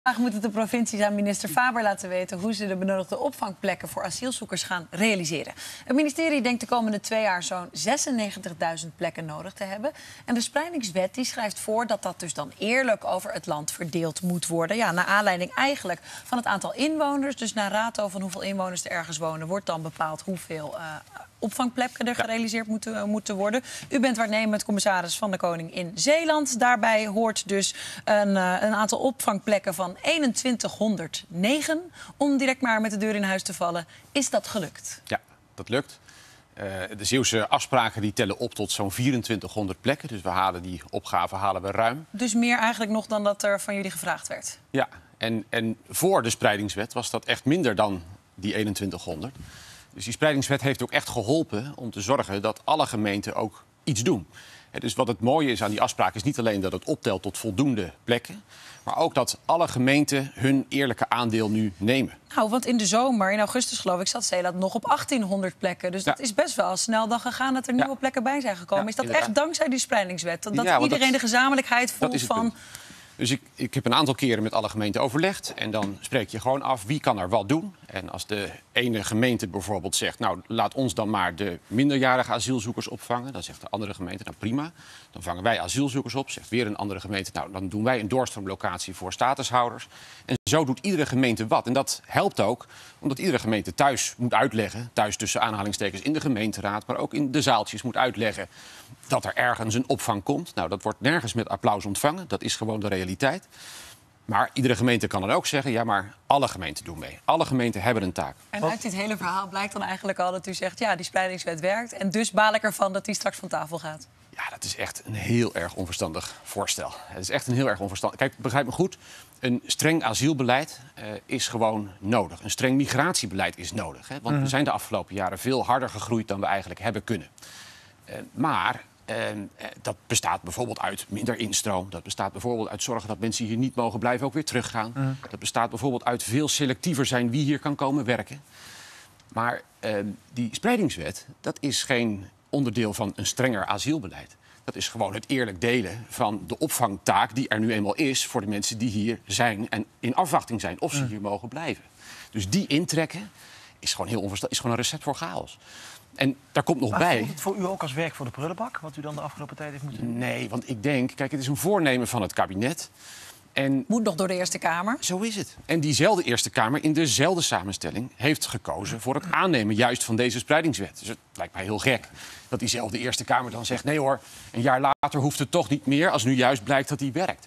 Vandaag moeten de provincies aan minister Faber laten weten hoe ze de benodigde opvangplekken voor asielzoekers gaan realiseren. Het ministerie denkt de komende 2 jaar zo'n 96.000 plekken nodig te hebben. En de spreidingswet die schrijft voor dat dat dus dan eerlijk over het land verdeeld moet worden. Ja, naar aanleiding eigenlijk van het aantal inwoners. Dus naar rato van hoeveel inwoners er ergens wonen, wordt dan bepaald hoeveel opvangplekken er gerealiseerd moeten worden. U bent waarnemend commissaris van de Koning in Zeeland. Daarbij hoort dus een aantal opvangplekken van 2109. Om direct maar met de deur in huis te vallen. Is dat gelukt? Ja, dat lukt. De Zeeuwse afspraken die tellen op tot zo'n 2400 plekken. Dus die opgave halen we ruim. Dus meer eigenlijk nog dan dat er van jullie gevraagd werd? Ja, en voor de spreidingswet was dat echt minder dan die 2100. Dus die spreidingswet heeft ook echt geholpen om te zorgen dat alle gemeenten ook iets doen. Dus wat het mooie is aan die afspraak is niet alleen dat het optelt tot voldoende plekken, maar ook dat alle gemeenten hun eerlijke aandeel nu nemen. Nou, want in de zomer, in augustus geloof ik, zat Zeeland nog op 1800 plekken. Dus dat is best wel snel dan gegaan dat er nieuwe plekken bij zijn gekomen. Is dat echt dankzij die spreidingswet? Dat iedereen de gezamenlijkheid voelt van... Dus ik heb een aantal keren met alle gemeenten overlegd. En dan spreek je gewoon af wie kan er wat doen. En als de ene gemeente bijvoorbeeld zegt, nou, laat ons dan maar de minderjarige asielzoekers opvangen. Dan zegt de andere gemeente, nou prima. Dan vangen wij asielzoekers op. Zegt weer een andere gemeente, nou, dan doen wij een doorstroomlocatie voor statushouders. En zo doet iedere gemeente wat. En dat helpt ook, omdat iedere gemeente thuis moet uitleggen, thuis tussen aanhalingstekens in de gemeenteraad, maar ook in de zaaltjes moet uitleggen dat er ergens een opvang komt. Nou, dat wordt nergens met applaus ontvangen. Dat is gewoon de realiteit. Maar iedere gemeente kan dan ook zeggen, ja, maar alle gemeenten doen mee. Alle gemeenten hebben een taak. En uit dit hele verhaal blijkt dan eigenlijk al dat u zegt, ja, die spreidingswet werkt. En dus baal ik ervan dat die straks van tafel gaat. Ja, dat is echt een heel erg onverstandig voorstel. Het is echt een heel erg onverstandig. Kijk, begrijp me goed. Een streng asielbeleid is gewoon nodig. Een streng migratiebeleid is nodig. Hè? Want we zijn de afgelopen jaren veel harder gegroeid dan we eigenlijk hebben kunnen. Maar dat bestaat bijvoorbeeld uit minder instroom. Dat bestaat bijvoorbeeld uit zorgen dat mensen hier niet mogen blijven ook weer teruggaan. Dat bestaat bijvoorbeeld uit veel selectiever zijn wie hier kan komen werken. Maar die spreidingswet, dat is geen onderdeel van een strenger asielbeleid. Dat is gewoon het eerlijk delen van de opvangtaak die er nu eenmaal is voor de mensen die hier zijn en in afwachting zijn of ze hier mogen blijven. Dus die intrekken is gewoon heel onverstandig, is gewoon een recept voor chaos. En daar komt nog bij... Voelt het voor u ook als werk voor de prullenbak, wat u dan de afgelopen tijd heeft moeten doen? Nee, want ik denk, kijk, het is een voornemen van het kabinet. En moet nog door de Eerste Kamer. Zo is het. En diezelfde Eerste Kamer in dezelfde samenstelling heeft gekozen voor het aannemen juist van deze spreidingswet. Dus het lijkt mij heel gek dat diezelfde Eerste Kamer dan zegt, nee hoor, een jaar later hoeft het toch niet meer als nu juist blijkt dat die werkt.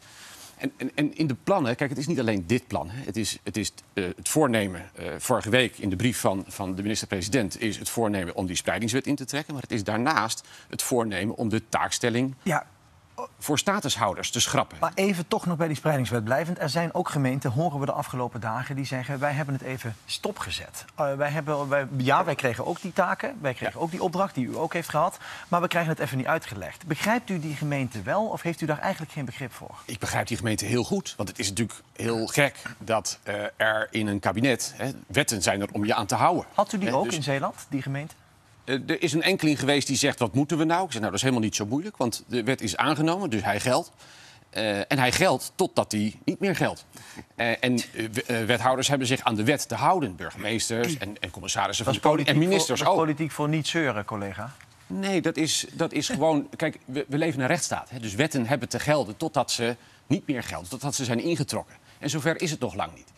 En in de plannen, kijk, het is niet alleen dit plan. Hè. Het is het voornemen, vorige week in de brief van de minister-president is het voornemen om die spreidingswet in te trekken. Maar het is daarnaast het voornemen om de taakstelling voor statushouders te schrappen. Maar even toch nog bij die spreidingswet blijvend. Er zijn ook gemeenten, horen we de afgelopen dagen, die zeggen, wij hebben het even stopgezet. Wij kregen ook die taken, wij kregen ook die opdracht die u ook heeft gehad. Maar we krijgen het even niet uitgelegd. Begrijpt u die gemeente wel of heeft u daar eigenlijk geen begrip voor? Ik begrijp die gemeente heel goed. Want het is natuurlijk heel gek dat er in een kabinet, wetten zijn er om je aan te houden. Had u die ook in Zeeland, die gemeente? Er is een enkeling geweest die zegt, wat moeten we nou? Ik zeg, nou, dat is helemaal niet zo moeilijk, want de wet is aangenomen, dus hij geldt. En hij geldt totdat hij niet meer geldt. Wethouders hebben zich aan de wet te houden. Burgemeesters en commissarissen van de Koning en ministers ook. Dat is politiek voor niet zeuren, collega. Nee, dat is gewoon... Kijk, we leven in een rechtsstaat. Hè, dus wetten hebben te gelden totdat ze niet meer gelden. Totdat ze zijn ingetrokken. En zover is het nog lang niet.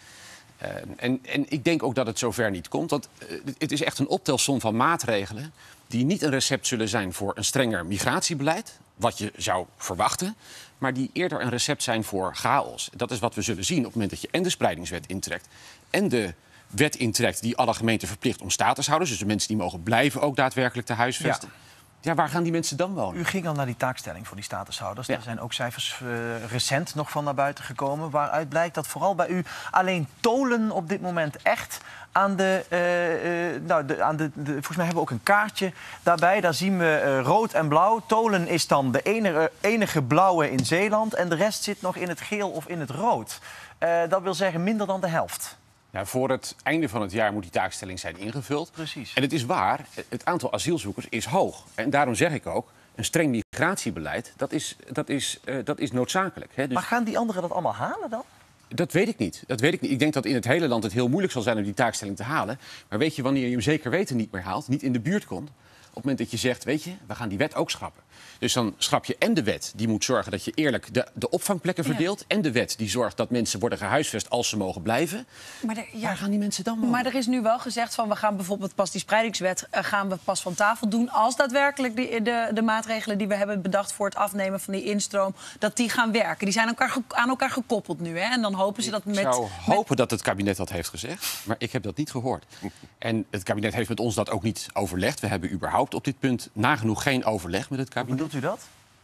En ik denk ook dat het zover niet komt. Want het is echt een optelsom van maatregelen die niet een recept zullen zijn voor een strenger migratiebeleid, wat je zou verwachten, maar die eerder een recept zijn voor chaos. Dat is wat we zullen zien op het moment dat je en de spreidingswet intrekt en de wet intrekt die alle gemeenten verplicht om statushouders, dus de mensen die mogen blijven, ook daadwerkelijk te huisvesten. Ja, waar gaan die mensen dan wonen? U ging al naar die taakstelling voor die statushouders. Er zijn ook cijfers recent nog van naar buiten gekomen, waaruit blijkt dat vooral bij u alleen Tolen op dit moment echt aan volgens mij hebben we ook een kaartje daarbij. Daar zien we rood en blauw. Tolen is dan de enige blauwe in Zeeland en de rest zit nog in het geel of in het rood. Dat wil zeggen minder dan de helft. Nou, voor het einde van het jaar moet die taakstelling zijn ingevuld. Precies. En het is waar, het aantal asielzoekers is hoog. En daarom zeg ik ook, een streng migratiebeleid, dat is noodzakelijk. Hè? Dus... Maar gaan die anderen dat allemaal halen dan? Dat weet ik niet. Ik denk dat in het hele land het heel moeilijk zal zijn om die taakstelling te halen. Maar weet je wanneer je hem zeker weten niet meer haalt, niet in de buurt komt? Op het moment dat je zegt, weet je, we gaan die wet ook schrappen. Dus dan schrap je en de wet, die moet zorgen dat je eerlijk de opvangplekken verdeelt. En de wet die zorgt dat mensen worden gehuisvest als ze mogen blijven. Maar waar gaan die mensen dan wonen? Maar er is nu wel gezegd van we gaan bijvoorbeeld pas die spreidingswet gaan we pas van tafel doen als daadwerkelijk de maatregelen die we hebben bedacht voor het afnemen van die instroom, dat die gaan werken. Die zijn aan elkaar gekoppeld nu. Hè? En dan hopen ze dat Ik zou hopen dat het kabinet dat heeft gezegd, maar ik heb dat niet gehoord. En het kabinet heeft met ons dat ook niet overlegd. We hebben überhaupt op dit punt nagenoeg geen overleg met het kabinet. Bedoelt u dat?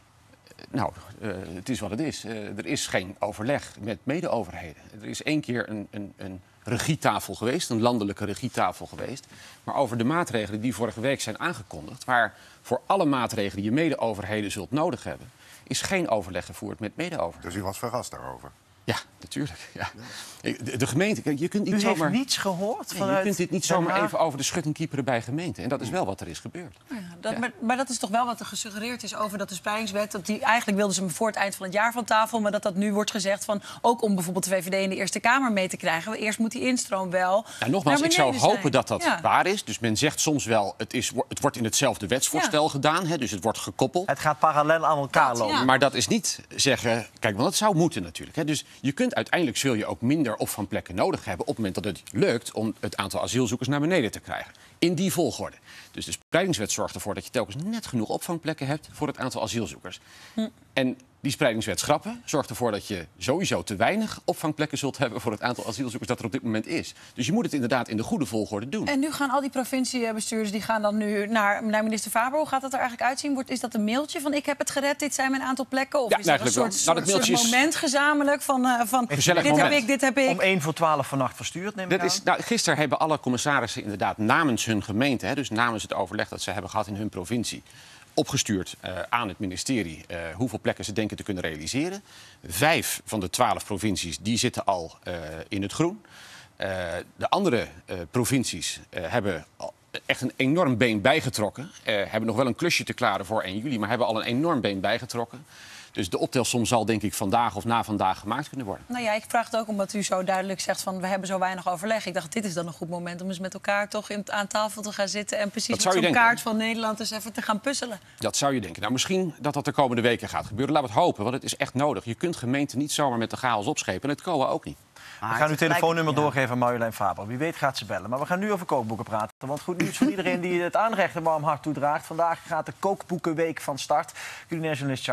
Nou, het is wat het is. Er is geen overleg met mede-overheden. Er is 1 keer een regietafel geweest, een landelijke regietafel geweest. Maar over de maatregelen die vorige week zijn aangekondigd, waar voor alle maatregelen die je mede-overheden zult nodig hebben, is geen overleg gevoerd met mede-overheden. Dus u was verrast daarover? Ja, natuurlijk. Ja. De gemeente, kijk, je kunt niet U zomaar... heeft niets gehoord vanuit je kunt dit niet Den zomaar Haag? even over de schutting kieperen bij gemeenten. En dat is wel wat er is gebeurd. Maar dat is toch wel wat er gesuggereerd is over dat de spreidingswet. Dat die, eigenlijk wilden ze hem voor het eind van het jaar van tafel. Maar dat nu wordt gezegd van ook om bijvoorbeeld de VVD in de Eerste Kamer mee te krijgen. Eerst moet die instroom wel. Nou, nogmaals, ik zou hopen dat dat Ja. waar is. Dus men zegt soms wel, het wordt in hetzelfde wetsvoorstel gedaan. Hè, dus het wordt gekoppeld. Het gaat parallel aan elkaar lopen. Ja. Maar dat is niet zeggen... Kijk, want dat zou moeten natuurlijk. Hè. Dus je kunt uiteindelijk zul je ook minder opvangplekken nodig hebben op het moment dat het lukt om het aantal asielzoekers naar beneden te krijgen. In die volgorde. Dus de spreidingswet zorgt ervoor dat je telkens net genoeg opvangplekken hebt voor het aantal asielzoekers. En die spreidingswet schrappen zorgt ervoor dat je sowieso te weinig opvangplekken zult hebben voor het aantal asielzoekers dat er op dit moment is. Dus je moet het inderdaad in de goede volgorde doen. En nu gaan al die provinciebestuurders die gaan dan nu naar minister Faber. Hoe gaat dat er eigenlijk uitzien? Is dat een mailtje van ik heb het gered, dit zijn mijn aantal plekken? Of Ja, is dat een eigenlijk soort, wel. Nou, dat soort mailtje is- moment gezamenlijk van Gezellig dit moment. heb ik, dit heb ik? Om 1 voor 12 vannacht verstuurd, neem ik aan. Gisteren hebben alle commissarissen inderdaad namens hun gemeente, hè, dus namens het overleg dat ze hebben gehad in hun provincie, opgestuurd aan het ministerie hoeveel plekken ze denken te kunnen realiseren. 5 van de 12 provincies die zitten al in het groen. De andere provincies hebben echt een enorm been bijgetrokken. Hebben nog wel een klusje te klaren voor 1 juli, maar hebben al een enorm been bijgetrokken. Dus de optelsom zal denk ik vandaag of na vandaag gemaakt kunnen worden. Nou ja, ik vraag het ook omdat u zo duidelijk zegt van we hebben zo weinig overleg. Ik dacht, dit is dan een goed moment om eens met elkaar toch aan tafel te gaan zitten en precies Dat met zou je zo'n denken. kaart van Nederland eens even te gaan puzzelen. Dat zou je denken. Nou, misschien dat dat de komende weken gaat gebeuren. Laten we het hopen, want het is echt nodig. Je kunt gemeenten niet zomaar met de chaos opschepen. En het COA ook niet. We gaan uw telefoonnummer doorgeven aan Marjolein Faber. Wie weet gaat ze bellen. Maar we gaan nu over kookboeken praten. Want goed nieuws voor iedereen die het aanrecht een warm hart toedraagt. Vandaag gaat de kookboekenweek van start. Culinair journalist